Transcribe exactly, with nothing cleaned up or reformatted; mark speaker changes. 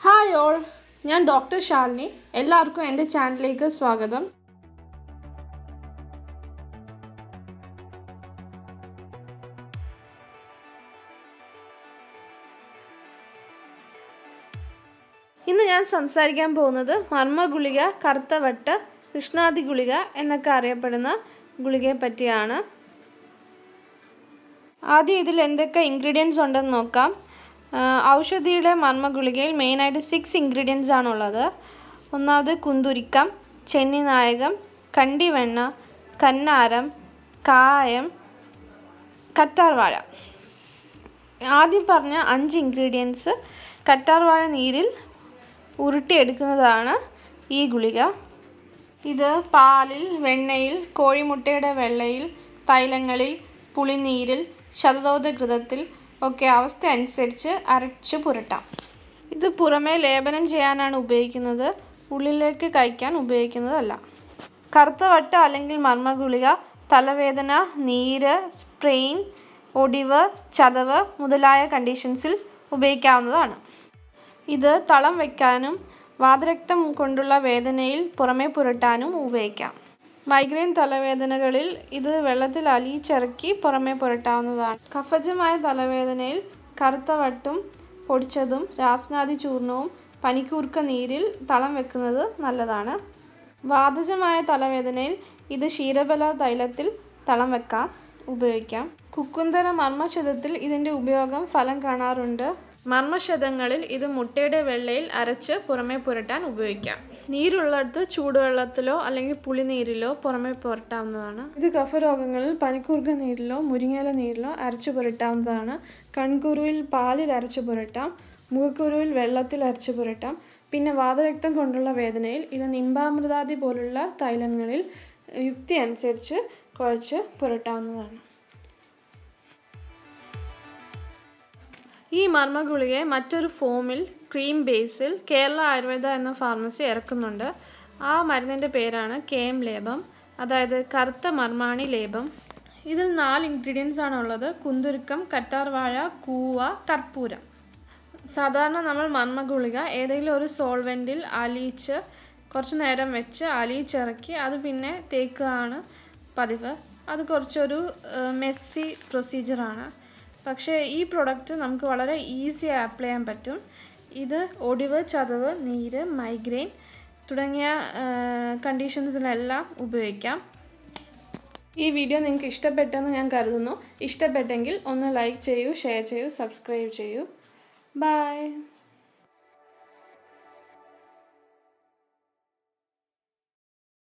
Speaker 1: Hi all, ഞാൻ doctor Shalini. എല്ലാവർക്കും എൻ്റെ ചാനലിലേക്ക് സ്വാഗതം. ഇന്ന് ഞാൻ സംസാരിക്കാൻ പോകുന്നത് മർമ്മ ഗുളിക, കറുത്ത വട്ട്, കൃഷ്ണാതി ഗുളിക എന്നൊക്കെ അറിയപ്പെടുന്ന ഗുളികയെ പറ്റിയാണ്. ആദ്യം ഇതിൽ എന്തൊക്കെ ഇൻഗ്രീഡിയൻസ് ഉണ്ടെന്ന് നോക്കാം. ഔഷധിയുടെ മർമ്മ ഗുളികയിൽ മെയിനായിട്ട് സിക്സ് ഇൻഗ്രീഡിയൻസ് ആണുള്ളത്. ഒന്നാമത് കുന്തുരിക്കം, ചെന്നിനായകം, കണ്ടിവെണ്ണ, കന്നാരം, കായം, കറ്റാർവാഴ. ആദ്യം പറഞ്ഞ അഞ്ച് ഇൻഗ്രീഡിയൻസ് കറ്റാർവാഴ നീരിൽ ഉരുട്ടിയെടുക്കുന്നതാണ് ഈ ഗുളിക. ഇത് പാലിൽ, വെണ്ണയിൽ, കോഴിമുട്ടയുടെ വെള്ളയിൽ, തൈലങ്ങളിൽ, പുളിനീരിൽ, ശതദോതഘൃതത്തിൽ ഒക്കെ അവസ്ഥ അനുസരിച്ച് അരച്ച് പുരട്ടാം. ഇത് പുറമേ ലേപനം ചെയ്യാനാണ് ഉപയോഗിക്കുന്നത്, ഉള്ളിലേക്ക് കഴിക്കാൻ ഉപയോഗിക്കുന്നതല്ല. കറുത്ത വട്ട് അല്ലെങ്കിൽ മർമ്മ ഗുളിക തലവേദന, നീര്, സ്ട്രെയിൻ, ഒടിവ്, ചതവ് മുതലായ കണ്ടീഷൻസിൽ ഉപയോഗിക്കാവുന്നതാണ്. ഇത് തളം വയ്ക്കാനും വാതരക്തം കൊണ്ടുള്ള വേദനയിൽ പുറമേ പുരട്ടാനും ഉപയോഗിക്കാം. മൈഗ്രെയിൻ തലവേദനകളിൽ ഇത് വെള്ളത്തിൽ അലിയിച്ചിറക്കി പുറമേ പുരട്ടാവുന്നതാണ്. കഫജമായ തലവേദനയിൽ കറുത്ത വട്ടും പൊടിച്ചതും രാസ്നാദി ചൂർണവും പനിക്കൂർക്ക നീരിൽ തളം വെക്കുന്നത് നല്ലതാണ്. വാതജമായ തലവേദനയിൽ ഇത് ക്ഷീരബല തൈലത്തിൽ തളം വെക്കാൻ ഉപയോഗിക്കാം. കുക്കുന്തര മർമ്മശതത്തിൽ ഇതിൻ്റെ ഉപയോഗം ഫലം കാണാറുണ്ട്. മർമ്മശതങ്ങളിൽ ഇത് മുട്ടയുടെ വെള്ളയിൽ അരച്ച് പുറമേ പുരട്ടാൻ ഉപയോഗിക്കാം. നീരുള്ളിടത്ത് ചൂടുവെള്ളത്തിലോ അല്ലെങ്കിൽ പുളിനീരിലോ പുറമേ പുരട്ടാവുന്നതാണ്. ഇത് കഫരോഗങ്ങളിൽ പനിക്കൂർക്ക നീരിലോ മുരിങ്ങയില നീരിലോ അരച്ചു പുരട്ടാവുന്നതാണ്. കൺകുരുവിൽ പാലിൽ അരച്ചു പുരട്ടാം. മുഖക്കുരുവിൽ വെള്ളത്തിൽ അരച്ചു പുരട്ടാം. പിന്നെ വാതരക്തം കൊണ്ടുള്ള വേദനയിൽ ഇത് നിംബാമൃതാദി പോലുള്ള തൈലങ്ങളിൽ യുക്തി അനുസരിച്ച് കുഴച്ച് പുരട്ടാവുന്നതാണ്. ഈ മർമ്മ ഗുളികയെ മറ്റൊരു ഫോമിൽ ക്രീം ബേസിൽ കേരള ആയുർവേദ എന്ന ഫാർമസി ഇറക്കുന്നുണ്ട്. ആ മരുന്നിൻ്റെ പേരാണ് കേം ലേപം, അതായത് കറുത്ത മർമാണി ലേപം. ഇതിൽ നാല് ഇൻഗ്രീഡിയൻസ് ആണുള്ളത്: കുന്തുരുക്കം, കറ്റാർവാഴ, കൂവ, കർപ്പൂരം. സാധാരണ നമ്മൾ മർമ്മ ഗുളിക ഏതെങ്കിലും ഒരു സോൾവെൻറ്റിൽ അലിയിച്ച് കുറച്ച് നേരം വെച്ച് അലിയിച്ചിറക്കി അത് പിന്നെ തേക്കുകയാണ് പതിവ്. അത് കുറച്ചൊരു മെസ്സി പ്രൊസീജിയറാണ്. പക്ഷേ ഈ പ്രൊഡക്റ്റ് നമുക്ക് വളരെ ഈസിയായി അപ്ലൈ ചെയ്യാൻ പറ്റും. ഇത് ഒടിവ്, ചതവ്, നീര്, മൈഗ്രെയിൻ തുടങ്ങിയ കണ്ടീഷൻസിലെല്ലാം ഉപയോഗിക്കാം. ഈ വീഡിയോ നിങ്ങൾക്ക് ഇഷ്ടപ്പെട്ടെന്ന് ഞാൻ കരുതുന്നു. ഇഷ്ടപ്പെട്ടെങ്കിൽ ഒന്ന് ലൈക്ക് ചെയ്യൂ, ഷെയർ ചെയ്യൂ, സബ്സ്ക്രൈബ് ചെയ്യൂ. ബൈ.